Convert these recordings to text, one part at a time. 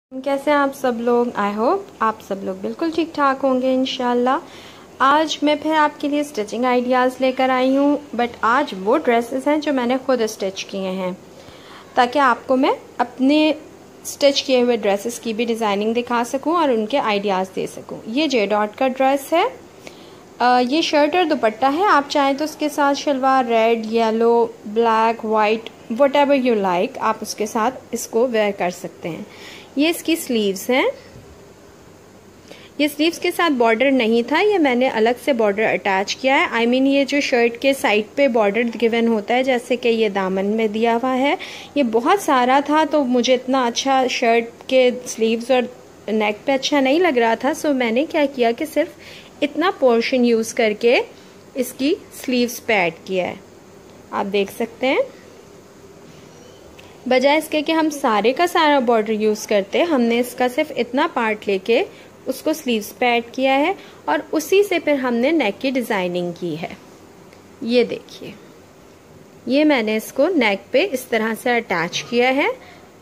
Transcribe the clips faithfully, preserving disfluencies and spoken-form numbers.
कैसे हैं आप सब लोग। आई होप आप सब लोग बिल्कुल ठीक ठाक होंगे इंशाल्लाह। आज मैं फिर आपके लिए स्टिचिंग आइडियाज़ लेकर आई हूँ, बट आज वो ड्रेसेस हैं जो मैंने खुद स्टिच किए हैं, ताकि आपको मैं अपने स्टिच किए हुए ड्रेसेस की भी डिज़ाइनिंग दिखा सकूँ और उनके आइडियाज़ दे सकूँ। ये जे डॉट का ड्रेस है। आ, ये शर्ट और दुपट्टा है। आप चाहें तो उसके साथ salwar red, yellow, black, white, whatever you like, आप उसके साथ इसको वेयर कर सकते हैं। ये इसकी स्लीव्स हैं। ये स्लीव्स के साथ बॉर्डर नहीं था, ये मैंने अलग से बॉर्डर अटैच किया है। आई I मीन mean, ये जो शर्ट के साइड पे बॉर्डर गिवन होता है, जैसे कि ये दामन में दिया हुआ है, ये बहुत सारा था तो मुझे इतना अच्छा शर्ट के स्लीव्स और नेक पे अच्छा नहीं लग रहा था। सो मैंने क्या किया कि सिर्फ इतना पोर्शन यूज़ करके इसकी स्लीव्स पे ऐड किया है। आप देख सकते हैं, बजाय इसके कि हम सारे का सारा बॉर्डर यूज़ करते, हमने इसका सिर्फ इतना पार्ट लेके उसको स्लीव्स पे ऐड किया है और उसी से फिर हमने नेक की डिज़ाइनिंग की है। ये देखिए, ये मैंने इसको नेक पे इस तरह से अटैच किया है।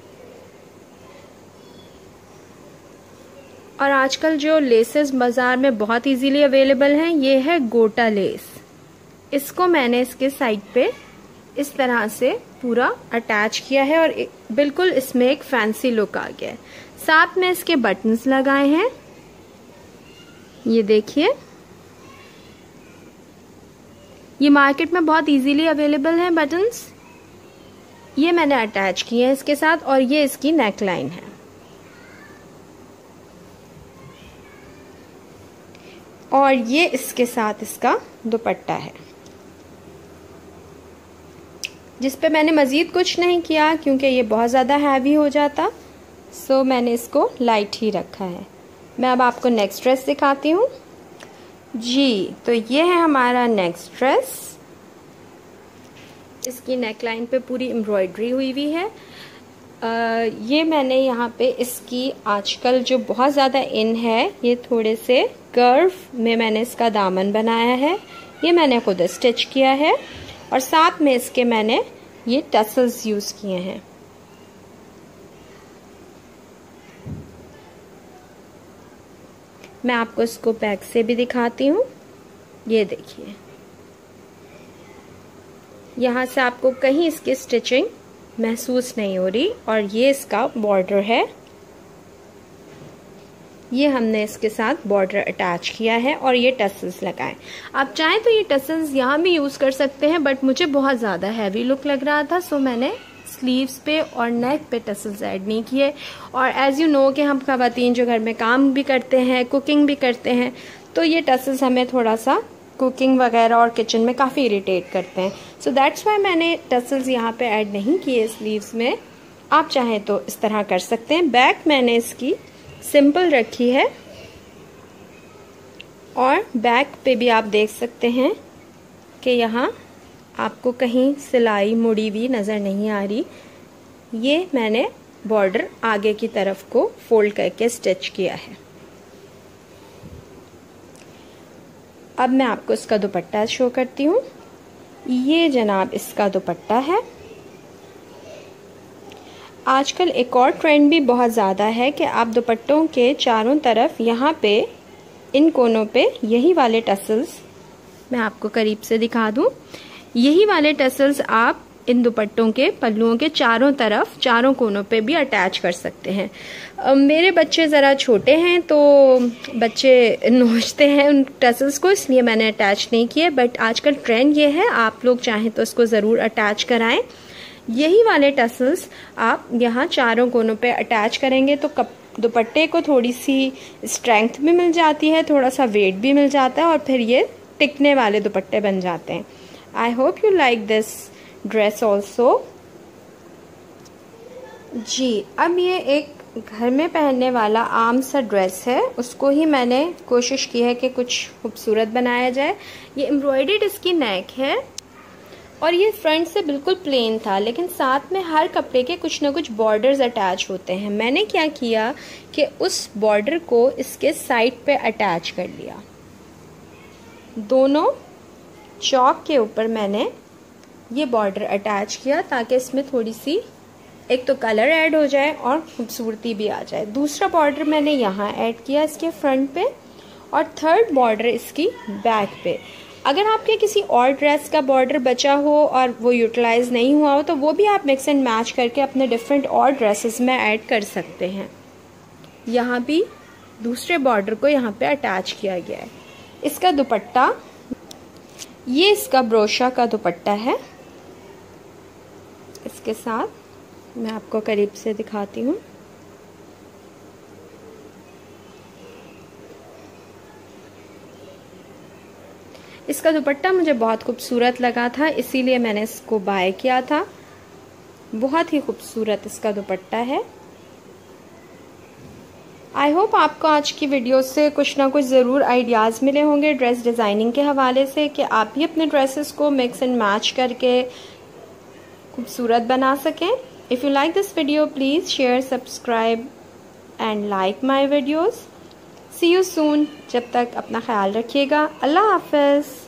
और आजकल जो लेसेस बाज़ार में बहुत इजीली अवेलेबल हैं, ये है गोटा लेस। इसको मैंने इसके साइड पे इस तरह से पूरा अटैच किया है और बिल्कुल इसमें एक फैंसी लुक आ गया है। साथ में इसके बटन्स लगाए हैं, ये देखिए, ये मार्केट में बहुत इजीली अवेलेबल हैं बटन्स। ये मैंने अटैच किए हैं इसके साथ और ये इसकी नेक लाइन है। और ये इसके साथ इसका दुपट्टा है, जिस पे मैंने मज़ीद कुछ नहीं किया क्योंकि ये बहुत ज़्यादा हैवी हो जाता। सो मैंने इसको लाइट ही रखा है। मैं अब आपको नेक्स्ट ड्रेस दिखाती हूँ जी। तो ये है हमारा नेक्स्ट ड्रेस। इसकी नेक लाइन पे पूरी एम्ब्रॉयडरी हुई हुई है। आ, ये मैंने यहाँ पे इसकी आजकल जो बहुत ज़्यादा इन है, ये थोड़े से कर्व में मैंने इसका दामन बनाया है। ये मैंने खुद स्टिच किया है और साथ में इसके मैंने ये टसल्स यूज़ किए हैं। मैं आपको इसको बैक से भी दिखाती हूँ। ये देखिए, यहाँ से आपको कहीं इसकी स्टिचिंग महसूस नहीं हो रही। और ये इसका बॉर्डर है, ये हमने इसके साथ बॉर्डर अटैच किया है और ये टसल्स लगाए। आप चाहें तो ये टसल्स यहाँ भी यूज़ कर सकते हैं, बट मुझे बहुत ज़्यादा हैवी लुक लग रहा था, सो मैंने स्लीव्स पे और नेक पे टसल्स ऐड नहीं किए। और एज़ यू नो कि हम ख़वातीन जो घर में काम भी करते हैं, कुकिंग भी करते हैं, तो ये टसल्स हमें थोड़ा सा कुकिंग वगैरह और किचन में काफ़ी इरिटेट करते हैं। सो दैट्स वाई मैंने टसल्स यहाँ पे ऐड नहीं किए स्लीव्स में। आप चाहें तो इस तरह कर सकते हैं। बैक मैंने इसकी सिंपल रखी है और बैक पे भी आप देख सकते हैं कि यहाँ आपको कहीं सिलाई मुड़ी हुई नज़र नहीं आ रही। ये मैंने बॉर्डर आगे की तरफ को फोल्ड करके स्टिच किया है। अब मैं आपको इसका दुपट्टा शो करती हूँ। ये जनाब इसका दुपट्टा है। आजकल एक और ट्रेंड भी बहुत ज़्यादा है कि आप दुपट्टों के चारों तरफ यहाँ पे इन कोनों पे यही वाले टसल्स, मैं आपको करीब से दिखा दूँ, यही वाले टसल्स आप इन दुपट्टों के पल्लुओं के चारों तरफ, चारों कोनों पे भी अटैच कर सकते हैं। अब मेरे बच्चे ज़रा छोटे हैं तो बच्चे नोचते हैं उन टसल्स को, इसलिए मैंने अटैच नहीं किए। बट आजकल ट्रेंड ये है, आप लोग चाहें तो इसको ज़रूर अटैच कराएं। यही वाले टसल्स आप यहाँ चारों कोनों पे अटैच करेंगे तो कप दुपट्टे को थोड़ी सी स्ट्रेंथ भी मिल जाती है, थोड़ा सा वेट भी मिल जाता है और फिर ये टिकने वाले दुपट्टे बन जाते हैं। I hope you like this dress also जी। अब ये एक घर में पहनने वाला आम सा ड्रेस है, उसको ही मैंने कोशिश की है कि कुछ खूबसूरत बनाया जाए। ये एम्ब्रॉयडर्ड इसकी नेक है और ये फ्रंट से बिल्कुल प्लेन था, लेकिन साथ में हर कपड़े के कुछ ना कुछ बॉर्डर्स अटैच होते हैं। मैंने क्या किया कि उस बॉर्डर को इसके साइड पे अटैच कर लिया। दोनों चौक के ऊपर मैंने ये बॉर्डर अटैच किया ताकि इसमें थोड़ी सी एक तो कलर ऐड हो जाए और खूबसूरती भी आ जाए। दूसरा बॉर्डर मैंने यहाँ ऐड किया इसके फ्रंट पे और थर्ड बॉर्डर इसकी बैक पे। अगर आपके किसी और ड्रेस का बॉर्डर बचा हो और वो यूटिलाइज नहीं हुआ हो तो वो भी आप मिक्स एंड मैच करके अपने डिफरेंट और ड्रेसेस में ऐड कर सकते हैं। यहाँ भी दूसरे बॉर्डर को यहाँ पे अटैच किया गया है। इसका दुपट्टा, ये इसका ब्रोशा का दुपट्टा है। इसके साथ मैं आपको करीब से दिखाती हूँ। इसका दुपट्टा मुझे बहुत खूबसूरत लगा था, इसीलिए मैंने इसको बाय किया था। बहुत ही खूबसूरत इसका दुपट्टा है। आई होप आपको आज की वीडियो से कुछ ना कुछ ज़रूर आइडियाज़ मिले होंगे ड्रेस डिज़ाइनिंग के हवाले से, कि आप भी अपने ड्रेसेस को मिक्स एंड मैच करके खूबसूरत बना सकें। If you like this video please share, subscribe and like my videos. See you soon. जब तक अपना ख्याल रखिएगा। अल्लाह हाफ़िज़।